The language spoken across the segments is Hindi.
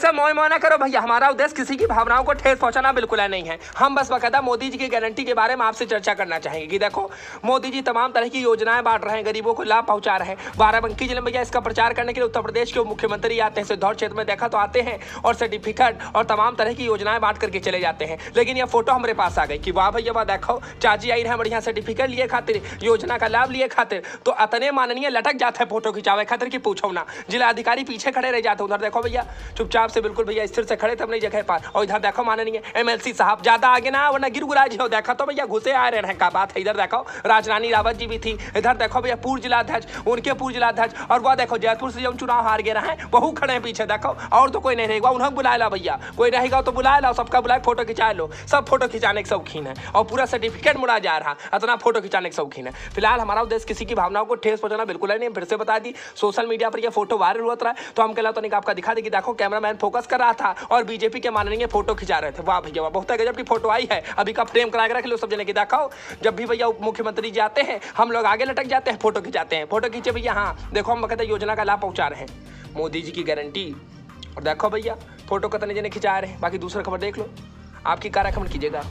ऐसा मोह मोह ना करो भैया, हमारा उद्देश्य किसी की भावनाओं को ठेस पहुंचाना बिल्कुल नहीं है। हम बस बकायदा मोदी जी की गारंटी के बारे में आपसे चर्चा करना चाहेंगे कि देखो मोदी जी तमाम तरह की योजनाएं बांट रहे हैं, गरीबों को लाभ पहुंचा रहे हैं। बाराबंकी जिले में भैया इसका प्रचार करने के लिए उत्तर प्रदेश के मुख्यमंत्री आते हैं, सिद्धौर क्षेत्र में देखा तो आते हैं और सर्टिफिकेट और तमाम तरह की योजनाएं बांट करके चले जाते हैं। लेकिन यह फोटो हमारे पास आ गई कि वाह भैया वाह, देखो चाची आई रहे बढ़िया सर्टिफिकेट लिए खातिर, योजना का लाभ लिए खातिर, तो अतने माननीय लटक जाते हैं फोटो खिंचावे खातिर कि पूछो ना। जिला अधिकारी पीछे खड़े रह जाते, उधर देखो भैया चुपचाप से बिल्कुल भैया स्थिर से खड़े थे अपनी जगह पर, और इधर देखो माननीय एमएलसी साहब ज्यादा आगे ना वरना गिर गुराज हो, देखा तो भैया घुसे आ रहे हैं का बात है। इधर देखो राजरानी रावत जी भी थी, इधर देखो भैया पूर्व जिलाध्यक्ष, उनके पूर्व जिलाध्यक्ष, और वह देखो जयपुर से जब चुनाव हार गए रहे वह खड़े हैं पीछे देखो, और तो कोई नहीं रहेगा, उन्हें बुला ला भैया, कोई रहेगा तो बुला लो, सबका बुलाए फोटो खिंचा लो। सब फोटो खिंचाने के शौकीन है और पूरा सर्टिफिकेट मुड़ा जा रहा, इतना फोटो खिंचाने के शौकीन है। फिलहाल हमारा उद्देश्य किसी की भावनाओं को ठेस पहुंचाना बिल्कुल नहीं। फिर से बता दी, सोशल मीडिया पर यह फोटो वायरल हुआ था तो हम कहला तो नहीं आपका दिखा दी कि देखो कैमरामैन फोकस कर रहा था और बीजेपी के माननीय फोटो खिंचा रहे थे। वाह भैया वाह, बहुत गजब की फोटो आई है, अभी का फ्रेम करा के रख लो सब जने की। देखो जब भी भैया उप मुख्यमंत्री जी आते हैं हम लोग आगे लटक जाते हैं, फोटो खिंचाते हैं, फोटो खींचे भैया। हाँ देखो हम कहते योजना का लाभ पहुंचा रहे हैं, मोदी जी की गारंटी, और देखो भैया फोटो कितने जने खिंचा रहे हैं। बाकी दूसरा खबर देख लो, आपकी कार कमेंट कीजिएगा।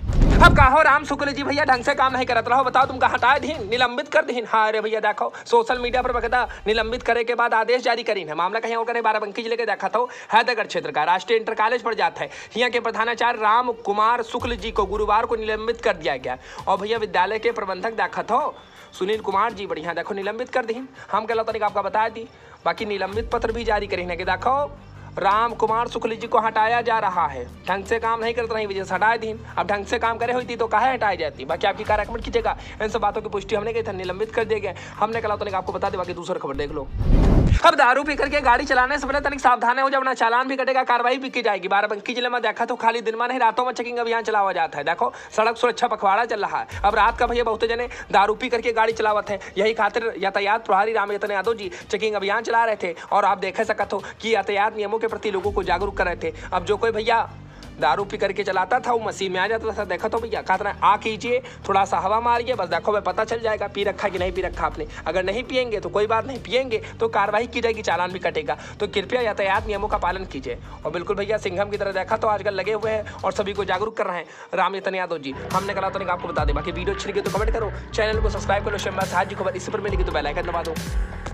अब कहो राम शुक्ल जी भैया ढंग से काम नहीं करत रहो, बताओ तुमका हटाए दीन, निलंबित कर दीन। हाँ अरे भैया देखो सोशल मीडिया पर बकायदा निलंबित करे के बाद आदेश जारी करी है। मामला कहीं और करे बाराबंकी जिले के देखा था हैदरगढ़ क्षेत्र का राष्ट्रीय इंटर कॉलेज पर जाता है, यहाँ के प्रधानाचार्य राम कुमार शुक्ल जी को गुरुवार को निलंबित कर दिया गया। और भैया विद्यालय के प्रबंधक देखा था सुनील कुमार जी बढ़िया देखो निलंबित कर दी। हम कहला तनिक आपका बता दी, बाकी निलंबित पत्र भी जारी करी कि देखो राम कुमार शुक्ल जी को हटाया जा रहा है, ढंग से काम नहीं करते नहीं वजह से हटाए दी। अब ढंग से काम करे हुई थी तो कहा हटाई जाती। बाकी आपकी कार कमेंट कीजिएगा। इन सब बातों की पुष्टि हमने की था, निलंबित कर दिए गए। हमने कहा तो आपको बता दे, बाकी दूसरा खबर देख लो। अब दारू पी करके गाड़ी चलाने से पहले तनिक सावधान हो जाओ, ना चालान भी कटेगा, कार्रवाई भी की जाएगी। बाराबंकी जिले में देखा तो खाली दिन में नहीं रातों में चेकिंग अभियान चलाया जाता है। देखो सड़क सुरक्षा पखवाड़ा चल रहा है। अब रात का भैया बहुत जने दारू पी करके गाड़ी चलावत है, यही खातिर यातायात प्रभारी राम यतन यादव जी चेकिंग अभियान चला रहे थे और आप देख सकते हो कि यातायात नियमों के प्रति लोगों को जागरूक कर रहे थे। अब जो कोई भैया दारू पी करके चलाता था वो मशीन में आ जाता था। देखो तो भैया कहते आ कीजिए, थोड़ा सा हवा मारिए, बस देखो भाई पता चल जाएगा पी रखा कि नहीं पी रखा आपने। अगर नहीं पियेंगे तो कोई बात नहीं, पियेंगे तो कार्रवाई की जाएगी, चालान भी कटेगा। तो कृपया यातायात नियमों का पालन कीजिए। और बिल्कुल भैया सिंघम की तरह देखा तो आजकल लगे हुए हैं और सभी को जागरूक कर रहे हैं राम यतन यादव जी। हमने कहा तो आपको बता दें। बाकी वीडियो अच्छी लगी तो कमेंट करो, चैनल को सब्सक्राइब करो। शंबा साहब जी खबर इसी पर मिलेगी तो बेल आइकन दबा दो।